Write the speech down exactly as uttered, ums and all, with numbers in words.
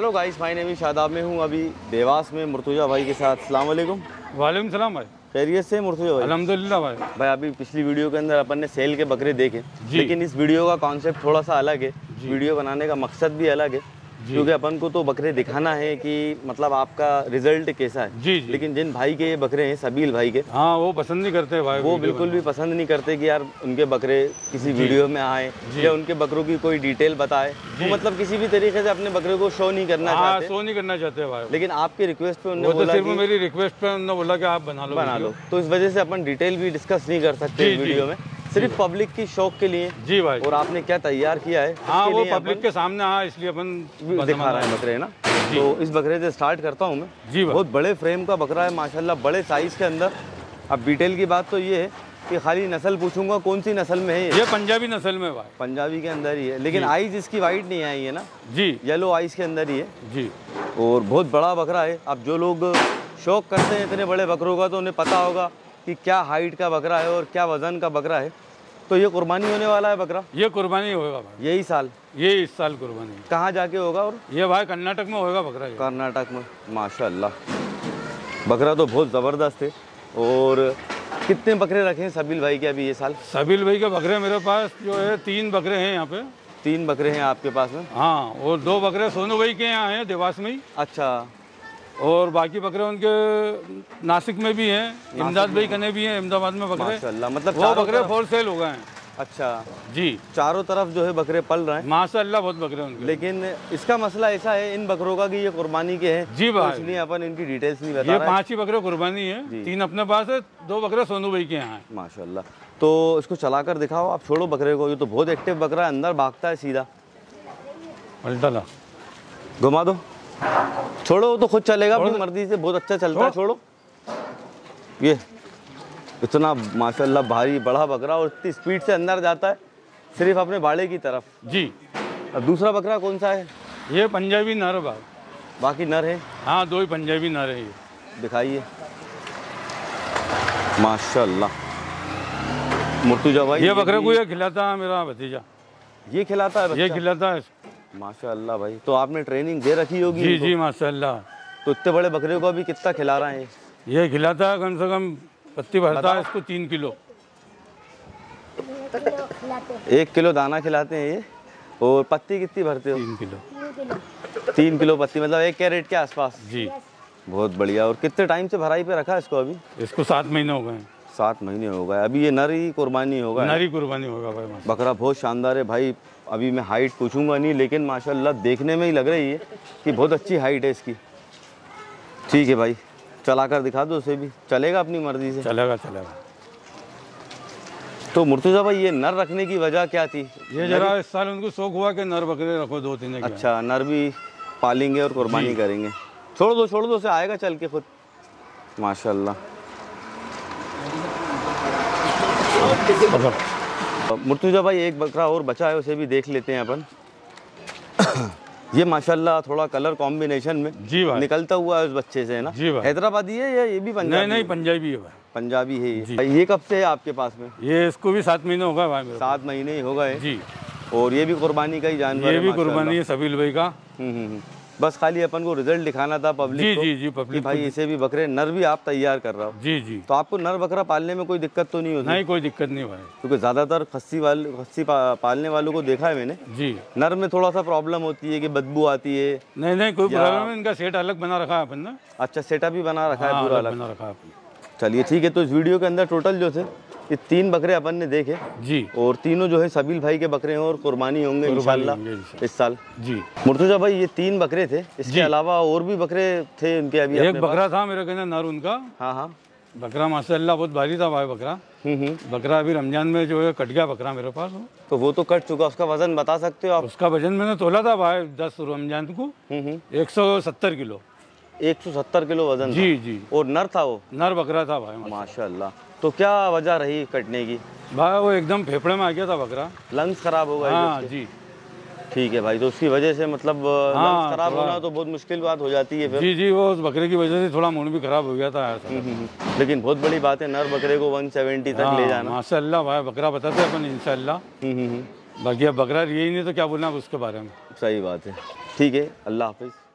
Hello guys, my name is Shadab. में हूँ अभी देवास में मुर्तुजा भाई के साथ। अस्सलाम वालेकुम। वालेकुम सलाम भाई। खैरियत से मुर्तुजा भाई? अल्हम्दुलिल्लाह भाई। भाई अभी पिछली वीडियो के अंदर अपन ने सेल के बकरे देखे, लेकिन इस वीडियो का कॉन्सेप्ट थोड़ा सा अलग है। वीडियो बनाने का मकसद भी अलग है, क्योंकि अपन को तो बकरे दिखाना है कि मतलब आपका रिजल्ट कैसा है। जी जी। लेकिन जिन भाई के ये बकरे हैं, सबील भाई के, हाँ वो पसंद नहीं करते भाई, वो बिल्कुल भी पसंद नहीं करते कि यार उनके बकरे किसी वीडियो में आए या उनके बकरों की कोई डिटेल बताए। वो मतलब किसी भी तरीके से अपने बकरे को शो नहीं करना चाहते। शो नहीं करना चाहते भाई। लेकिन आपके रिक्वेस्ट पे उन्होंने बोला कि मेरी रिक्वेस्ट पे उन्होंने बोला कि आप बना लो बना लो तो इस वजह से अपन डिटेल भी डिस्कस नहीं कर सकते वीडियो में, सिर्फ पब्लिक की शौक के लिए। जी भाई। और आपने क्या तैयार किया है? हाँ वो पब्लिक के सामने हाँ, इसलिए अपन दिखा रहे हैं बकरे ना। तो इस बकरे से स्टार्ट करता हूँ मैं। जी बहुत बड़े फ्रेम का बकरा है माशाल्लाह, बड़े साइज के अंदर। अब डिटेल की बात तो ये है कि खाली नस्ल पूछूंगा कौन सी नस्ल में है? ये पंजाबी नस्ल में भाई। पंजाबी के अंदर ही है, लेकिन आइज इसकी वाइट नहीं आई है ना? जी, येलो आइज के अंदर ही है जी। और बहुत बड़ा बकरा है। अब जो लोग शौक करते हैं इतने बड़े बकरों का, तो उन्हें पता होगा कि क्या हाइट का बकरा है और क्या वजन का बकरा है। तो ये कुर्बानी होने वाला है बकरा? ये कुर्बानी होगा भाई यही साल? ये इस साल कुर्बानी। कहाँ जाके होगा? और ये भाई कर्नाटक में होगा बकरा। कर्नाटक में माशाल्लाह। बकरा तो बहुत ज़बरदस्त है। और कितने बकरे रखे हैं सबील भाई के अभी ये साल? सबील भाई के बकरे मेरे पास जो है तीन बकरे हैं यहाँ पे। तीन बकरे हैं आपके पास में? हाँ, और दो बकरे सोनू भाई के यहाँ हैं देवास में ही। अच्छा। और बाकी बकरे उनके नासिक में भी हैं, इमदाद भाई कने भी हैं अहमदाबाद में बकरे। माशाल्लाह। मतलब वो बकरे होल सेल हो गए हैं। अच्छा जी। चारों तरफ जो है बकरे पल रहे हैं माशाल्लाह, बहुत बकरे उनके। लेकिन इसका मसला ऐसा है इन बकरों का कि ये कुर्बानी के हैं। जी भाई, इसलिए अपन इनकी डिटेल्स नहीं बता रहे। ये पांच ही बकरे कुर्बानी है, तीन अपने पास है, दो बकरे सोनू भाई के यहाँ है। माशाल्लाह। तो इसको चला कर दिखाओ आप, छोड़ो बकरे को। ये तो बहुत एक्टिव बकरा है, अंदर भागता है सीधा। पलटा घुमा दो, छोड़ो तो खुद चलेगा अपनी मर्जी से, बहुत अच्छा चलता है। छोड़ो। ये इतना माशाल्लाह भारी बड़ा बकरा और इतनी स्पीड से अंदर जाता है सिर्फ अपने बाड़े की तरफ। जी। अब दूसरा बकरा कौन सा है? ये पंजाबी नर है। बाकी नर है? हाँ, दो ही पंजाबी नर है। ये दिखाइए माशाल्लाह मुर्तुजा भाई। ये बकरे को ये खिलाता है मेरा भतीजा। ये खिलाता है? ये खिलाता है माशाल्लाह भाई। तो आपने ट्रेनिंग दे रखी होगी? जी जी माशाल्लाह। तो इतने बड़े बकरे को अभी कितना खिला रहे हैं? ये खिलाता है कम से कम, पत्ती भरता है इसको तीन किलो। एक किलो दाना खिलाते हैं ये। और पत्ती कितनी भरते हो? तीन किलो। तीन किलो पत्ती, मतलब एक कैरेट के आसपास। जी बहुत बढ़िया। और कितने टाइम से भराई पे रखा है इसको अभी? इसको सात महीने हो गए। सात महीने हो गए। अभी ये नरी कुर्बानी होगा? नरी कुर्बानी होगा भाई। बकरा बहुत शानदार है भाई। अभी मैं हाइट पूछूंगा नहीं, लेकिन माशाल्लाह देखने में ही लग रही है कि बहुत अच्छी हाइट है इसकी। ठीक है भाई, चला कर दिखा दो उसे भी। चलेगा अपनी मर्जी से? चलेगा चलेगा। तो मुर्तुजा भाई ये नर रखने की वजह क्या थी? ये जरा इस साल उनको शौक हुआ कि नर बकरे रखो दो तीन। अच्छा, नर भी पालेंगे और कुर्बानी करेंगे। छोड़ दो छोड़ दो, उसे आएगा चल के खुद माशाल्लाह। मुर्तुजा भाई एक बकरा और बचा है, उसे भी देख लेते हैं अपन। ये माशाल्लाह थोड़ा कलर कॉम्बिनेशन में जी भाई निकलता हुआ है उस बच्चे से, है ना? जी भाई। हैदराबादी है या ये भी पंजाबी? नहीं नहीं पंजाबी है भाई। पंजाबी है ये। भाई ये कब से है आपके पास में? ये इसको भी सात महीने होगा भाई। सात महीने ही हो गए जी। और ये भी कुर्बानी का ही जानवर? ये भी कुर्बानी है सबील भाई का। हम्म। बस खाली अपन को रिजल्ट दिखाना था पब्लिक को। जी जी पब्लिक भाई इसे भी बकरे नर भी आप तैयार कर रहा हो। जी जी। तो आपको नर बकरा पालने में कोई दिक्कत तो नहीं होती? नहीं, कोई दिक्कत नहीं भाई। क्योंकि ज्यादातर खस्सी वाले खस्सी पा, पालने वालों को देखा है मैंने जी, नर में थोड़ा सा प्रॉब्लम होती है कि बदबू आती है। नहीं नहीं कोई प्रॉब्लम नहीं, इनका सेट अलग बना रखा है अपन ने। अच्छा, सेटअप भी बना रखा है पूरा अलग बना रखा है। चलिए ठीक है। तो इस वीडियो के अंदर टोटल जो थे ये तीन बकरे अपन ने देखे जी, और तीनों जो है सबील भाई के बकरे हैं और कुर्बानी होंगे इंशाल्लाह इस साल जी। मुर्तुजा भाई ये तीन बकरे थे, इसके अलावा और भी बकरे थे इनके? अभी एक बकरा था मेरे कहना नर उनका। हाँ हाँ। बकरा माशाल्लाह बहुत भारी था भाई बकरा। बकरा अभी रमजान में जो है कट गया बकरा मेरे पास। तो वो तो कट चुका, उसका वजन बता सकते हो आप? उसका वजन मैंने तोला था भाई दस रमजान को, एक सौ सत्तर किलो। एक सौ सत्तर किलो वजन? जी जी। और नर था वो? नर बकरा था भाई माशाल्लाह। तो क्या वजह रही कटने की? भाई वो एकदम फेफड़े में आ गया था बकरा, लंग्स खराब हो गए? हाँ जी। ठीक है भाई। तो उसकी वजह से मतलब हाँ, लंग्स खराब होना तो बहुत मुश्किल बात हो जाती है फिर। जी जी, वो उस बकरे की वजह से थोड़ा मूड भी खराब हो गया था ऐसा। लेकिन बहुत बड़ी बात है नर बकरे को एक सौ सत्तर तक ले जाना। माशाल्लाह भाई, बकरा बताते अपन इंशाल्लाह। बाकी अब बकरा यही नहीं तो क्या बोलना उसके बारे में। सही बात है। ठीक है, अल्लाह हाफिज़।